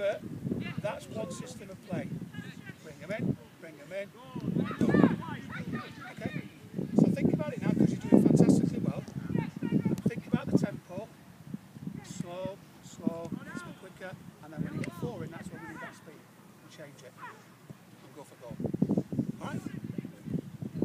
but that's one system of play. Bring them in, bring them in. Done. Okay?